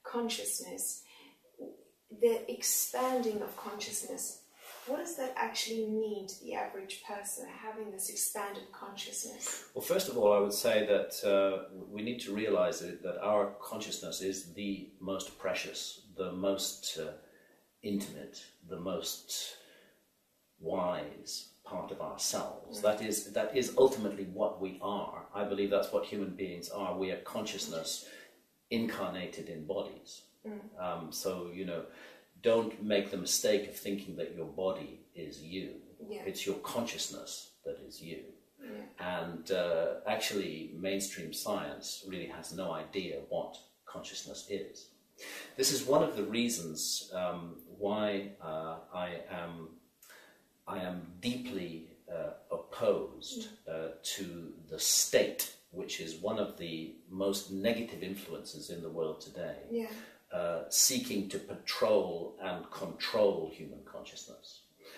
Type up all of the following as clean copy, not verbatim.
consciousness, the expanding of consciousness, what does that actually mean to the average person, having this expanded consciousness? Well, first of all, I would say that we need to realize that our consciousness is the most precious, the most intimate, the most wise part of ourselves. That is ultimately what we are. I believe that's what human beings are. We are consciousness incarnated in bodies. So, you know, don't make the mistake of thinking that your body is you. It's your consciousness that is you. And actually, mainstream science really has no idea what consciousness is. This is one of the reasons why I am deeply opposed to the state, which is one of the most negative influences in the world today, seeking to patrol and control human consciousness.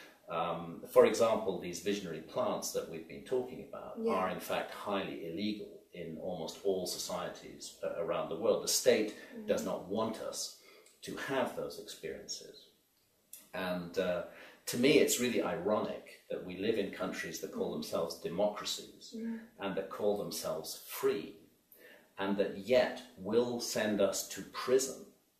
For example, these visionary plants that we've been talking about are in fact highly illegal in almost all societies around the world. The state does not want us to have those experiences. And to me, it's really ironic that we live in countries that call themselves democracies and that call themselves free, and that yet will send us to prison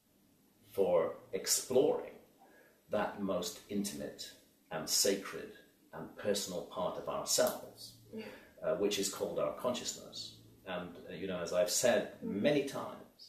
for exploring that most intimate and sacred and personal part of ourselves, which is called our consciousness. And, you know, as I've said many times,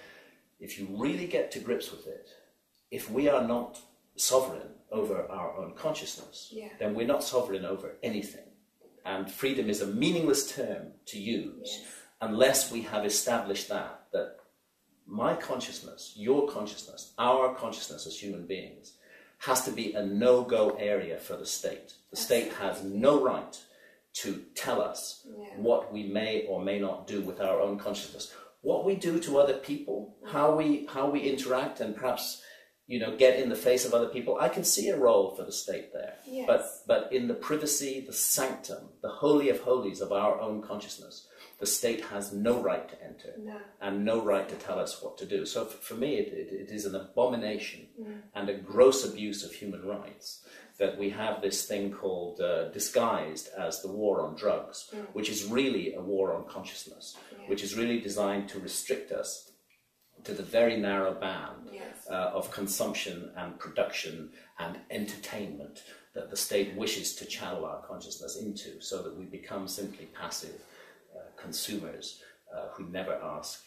if you really get to grips with it, if we are not sovereign over our own consciousness, then we're not sovereign over anything. And freedom is a meaningless term to use unless we have established that my consciousness, your consciousness, our consciousness as human beings has to be a no-go area for the state. The state has no right to tell us what we may or may not do with our own consciousness. What we do to other people, how we interact and perhaps, you know, get in the face of other people, I can see a role for the state there. But in the privacy, the sanctum, the holy of holies of our own consciousness, the state has no right to enter and no right to tell us what to do. So for me, it is an abomination and a gross abuse of human rights that we have this thing called disguised as the war on drugs, which is really a war on consciousness, which is really designed to restrict us to the very narrow band of consumption and production and entertainment that the state wishes to channel our consciousness into, so that we become simply passive consumers who never ask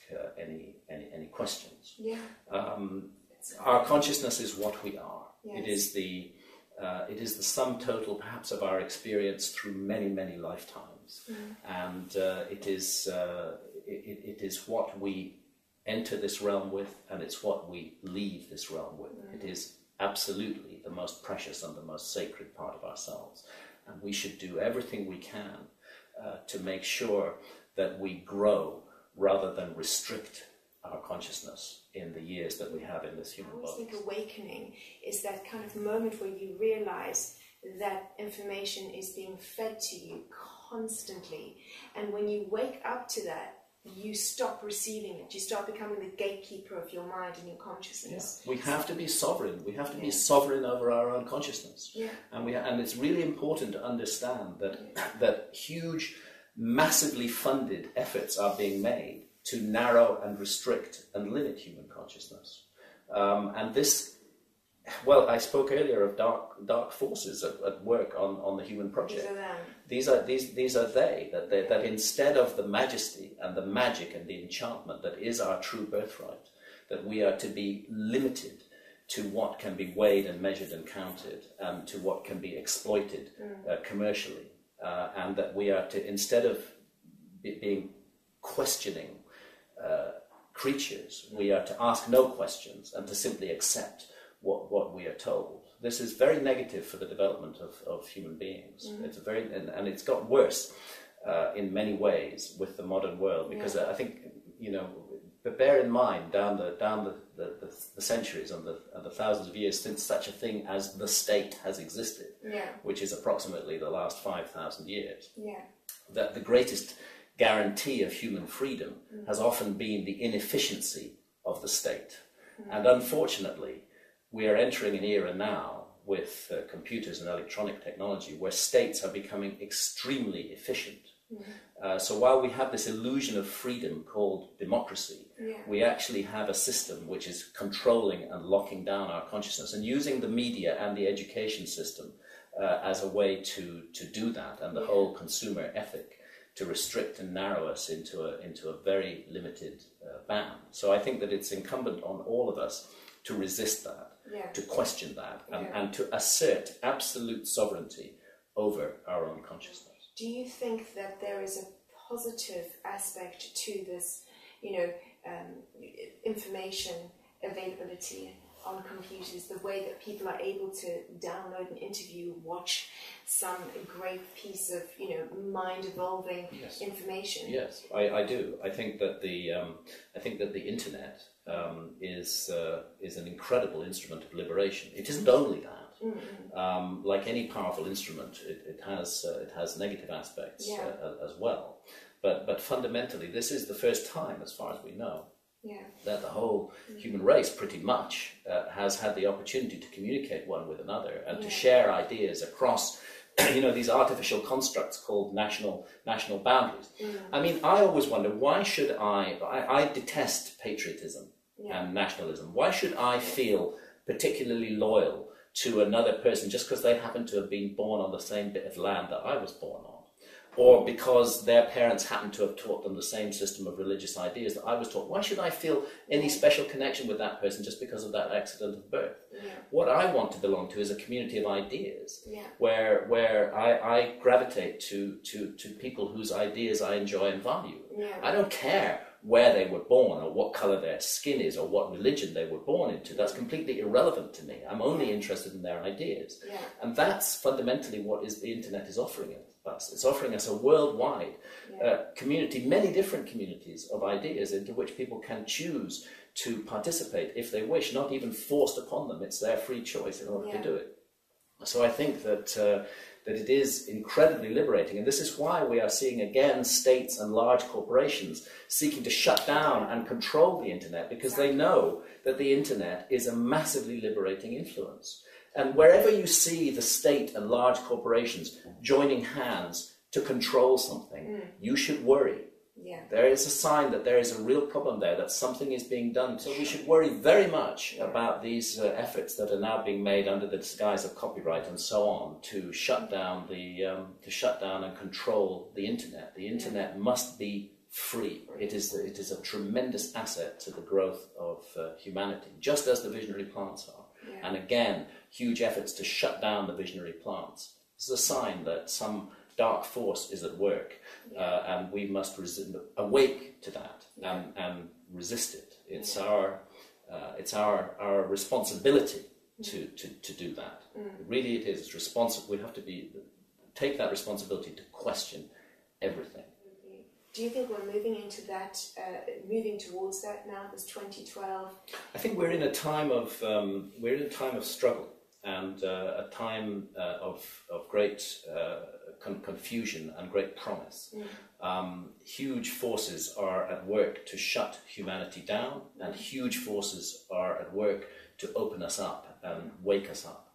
any questions. Our consciousness is what we are. It is the sum total, perhaps, of our experience through many lifetimes, and it is what we enter this realm with, and it's what we leave this realm with. It is absolutely the most precious and the most sacred part of ourselves, and we should do everything we can to make sure that we grow rather than restrict our consciousness in the years that we have in this human body. I always think awakening is that kind of moment where you realize that information is being fed to you constantly, and when you wake up to that, you stop receiving it. You start becoming the gatekeeper of your mind and your consciousness. We have to be sovereign. We have to be sovereign over our own consciousness. And it's really important to understand that huge, massively funded efforts are being made to narrow and restrict and limit human consciousness. And this, well, I spoke earlier of dark forces at work on the human project. These are they that instead of the majesty and the magic and the enchantment that is our true birthright, that we are to be limited to what can be weighed and measured and counted, and to what can be exploited commercially, and that we are to, instead of being questioning creatures, we are to ask no questions and to simply accept what we are told. This is very negative for the development of human beings. It's and it's got worse in many ways with the modern world, because I think, you know, but bear in mind down the centuries and the thousands of years since such a thing as the state has existed, which is approximately the last 5,000 years, that the greatest guarantee of human freedom has often been the inefficiency of the state. And unfortunately, we are entering an era now with computers and electronic technology where states are becoming extremely efficient. So while we have this illusion of freedom called democracy, we actually have a system which is controlling and locking down our consciousness and using the media and the education system as a way to do that, and the whole consumer ethic to restrict and narrow us into a very limited band. So I think that it's incumbent on all of us to resist that, to question that, and to assert absolute sovereignty over our own consciousness. Do you think that there is a positive aspect to this, information availability on computers, the way that people are able to download an interview, watch some great piece of, mind-evolving information? Yes, I do. I think that the internet is an incredible instrument of liberation. It isn't only that. Like any powerful instrument, it has negative aspects as well. But fundamentally, this is the first time, as far as we know, that the whole human race pretty much has had the opportunity to communicate one with another and to share ideas across these artificial constructs called national boundaries. I mean, I always wonder, why should I detest patriotism and nationalism. Why should I feel particularly loyal to another person just because they happen to have been born on the same bit of land that I was born on? Or because their parents happen to have taught them the same system of religious ideas that I was taught? Why should I feel any special connection with that person just because of that accident of birth? What I want to belong to is a community of ideas where I gravitate to people whose ideas I enjoy and value. I don't care where they were born or what color their skin is or what religion they were born into. That's completely irrelevant to me. I'm only interested in their ideas. And that's fundamentally what the internet is offering us. It's offering us a worldwide community, many different communities of ideas into which people can choose to participate if they wish, not even forced upon them. It's their free choice in order to do it. So I think that it is incredibly liberating, and this is why we are seeing again states and large corporations seeking to shut down and control the internet, because they know that the internet is a massively liberating influence. And wherever you see the state and large corporations joining hands to control something, you should worry. There is a sign that there is a real problem there, that something is being done. So we should worry very much about these efforts that are now being made under the disguise of copyright and so on to shut down and control the internet. The internet must be free. It is a tremendous asset to the growth of humanity, just as the visionary plants are. And again, huge efforts to shut down the visionary plants. This is a sign that some dark force is at work, and we must awake to that and resist it. It's our responsibility to do that. Really, it is responsible. We have to take that responsibility to question everything. Do you think we're moving into that, moving towards that now? This 2012. I think we're in a time of struggle and a time of great confusion and great promise. Huge forces are at work to shut humanity down, and huge forces are at work to open us up and wake us up.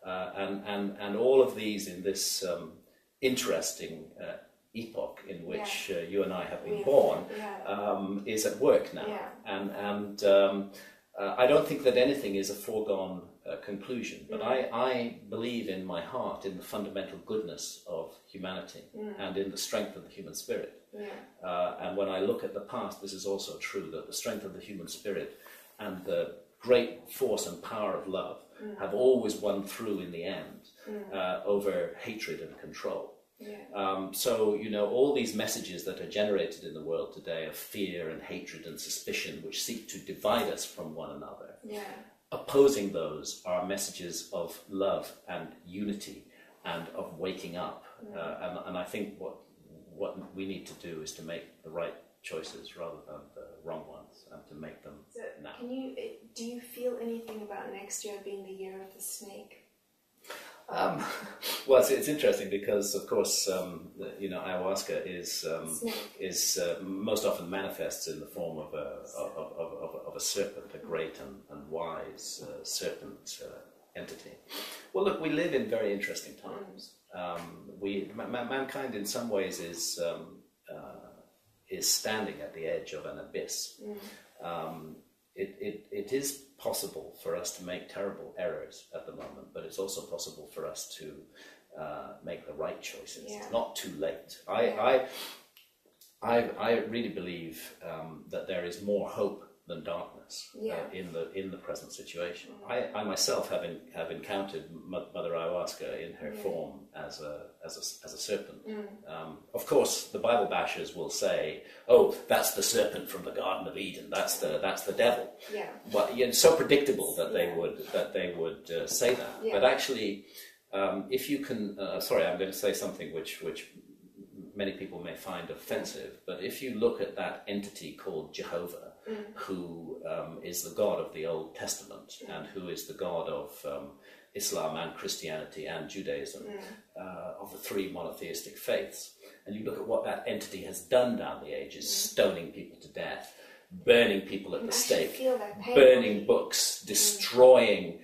And all of these in this interesting epoch in which you and I have been born is at work now. And I don't think that anything is a foregone conclusion, but I believe in my heart in the fundamental goodness of humanity and in the strength of the human spirit. And when I look at the past, this is also true, that the strength of the human spirit and the great force and power of love have always won through in the end over hatred and control. So, all these messages that are generated in the world today of fear and hatred and suspicion, which seek to divide us from one another, opposing those are messages of love and unity and of waking up. And I think what we need to do is to make the right choices rather than the wrong ones, and to make them now. Do you feel anything about next year being the year of the snake? Well, it's interesting because, of course, ayahuasca is most often manifests in the form of a serpent, a great and wise serpent entity. Well, look, we live in very interesting times. Mankind, in some ways, is standing at the edge of an abyss. It is possible for us to make terrible errors at the moment, but it's also possible for us to make the right choices. Yeah. It's not too late. I really believe that there is more hope than darkness in the present situation. I myself have encountered Mother Ayahuasca in her form as a serpent. Of course, the Bible bashers will say, "Oh, that's the serpent from the Garden of Eden. That's the devil." Yeah. Well, it's so predictable that they would say that. Yeah. But actually, if you can, sorry, I'm going to say something which many people may find offensive, but if you look at that entity called Jehovah, who is the God of the Old Testament and who is the God of Islam and Christianity and Judaism, of the three monotheistic faiths, and you look at what that entity has done down the ages, stoning people to death, burning people at the stake, burning books, destroying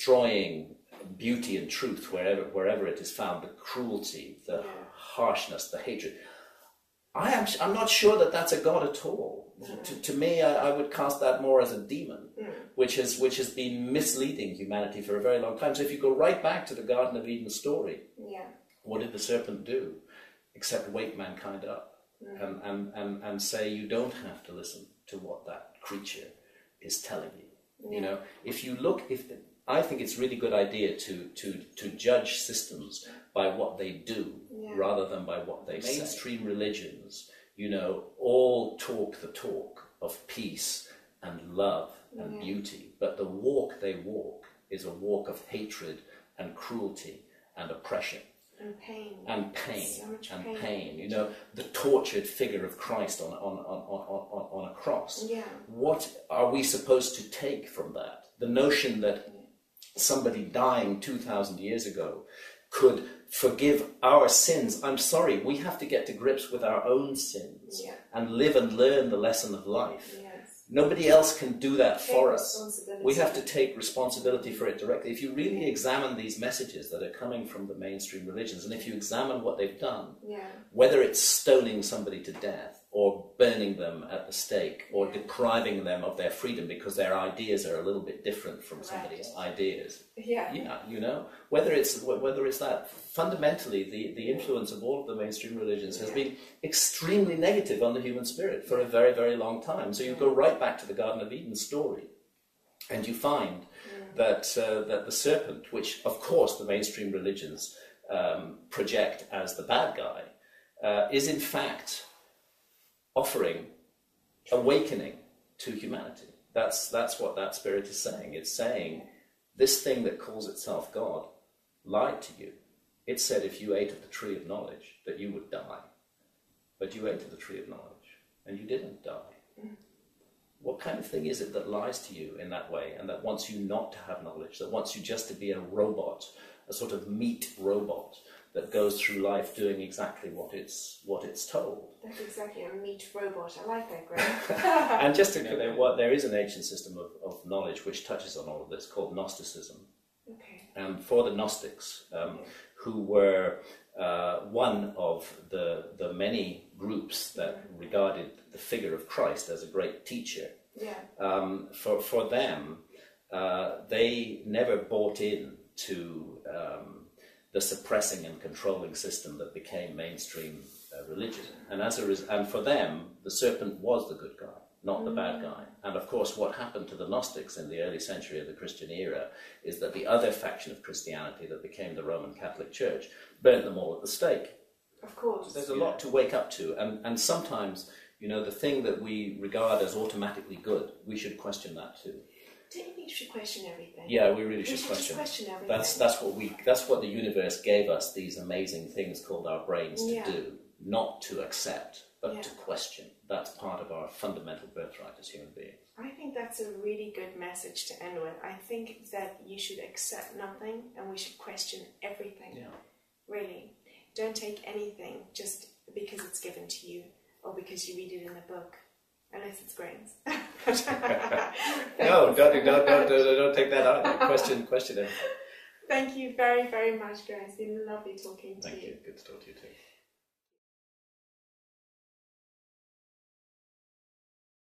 beauty and truth wherever it is found, the cruelty, the harshness, the hatred. I'm not sure that that's a God at all. To me, I would cast that more as a demon, which has been misleading humanity for a very long time. So if you go right back to the Garden of Eden story, what did the serpent do? Except wake mankind up and say, you don't have to listen to what that creature is telling you. You know, I think it's a really good idea to judge systems by what they do rather than by what they say. Mainstream religions, all talk the talk of peace and love and beauty, but the walk they walk is a walk of hatred and cruelty and oppression. And pain. So much pain. The tortured figure of Christ on a cross. Yeah. What are we supposed to take from that? The notion that somebody dying 2,000 years ago could forgive our sins. I'm sorry, we have to get to grips with our own sins and live and learn the lesson of life. Yes. Nobody else can do that for us. We have to take responsibility for it directly. If you really examine these messages that are coming from the mainstream religions, and if you examine what they've done, whether it's stoning somebody to death or burning them at the stake or depriving them of their freedom because their ideas are a little bit different from somebody's ideas. Whether it's that, fundamentally the influence of all of the mainstream religions has been extremely negative on the human spirit for a very, very long time. So you go right back to the Garden of Eden story and you find that the serpent, which of course the mainstream religions project as the bad guy, is in fact offering awakening to humanity. That's what that spirit is saying. It's saying, this thing that calls itself God lied to you. It said if you ate of the tree of knowledge that you would die. But you ate of the tree of knowledge and you didn't die. What kind of thing is it that lies to you in that way and that wants you not to have knowledge, that wants you just to be a robot, a sort of meat robot that goes through life doing exactly what it's told? That's exactly a meat robot. I like that, Greg. And just to there is an ancient system of knowledge which touches on all of this called Gnosticism. Okay. And for the Gnostics, who were one of the many groups that regarded the figure of Christ as a great teacher, for them, they never bought in to the suppressing and controlling system that became mainstream religion. And for them, the serpent was the good guy, not the bad guy. And of course, what happened to the Gnostics in the early century of the Christian era is that the other faction of Christianity that became the Roman Catholic Church burnt them all at the stake. Of course. There's a lot to wake up to. And sometimes, the thing that we regard as automatically good, we should question that too. Don't you think you should question everything? Yeah, we really should question. Just question everything. That's what the universe gave us, these amazing things called our brains to do, not to accept but Yeah. to question. That's part of our fundamental birthright as human beings. I think that's a really good message to end with. I think that you should accept nothing and we should question everything. Yeah. Really. Don't take anything just because it's given to you or because you read it in a book. Unless it's grains. No, don't take that out. Question it. Thank you very, very much, guys. It's been lovely talking to you. Thank you. Good to talk to you too.